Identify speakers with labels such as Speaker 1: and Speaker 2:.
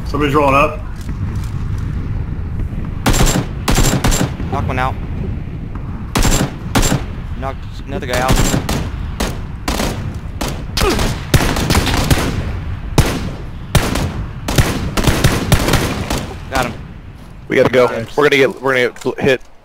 Speaker 1: Somebody's rolling up.
Speaker 2: Knock one out. Knocked another guy out. Got him.
Speaker 3: We gotta go. We're gonna get hit.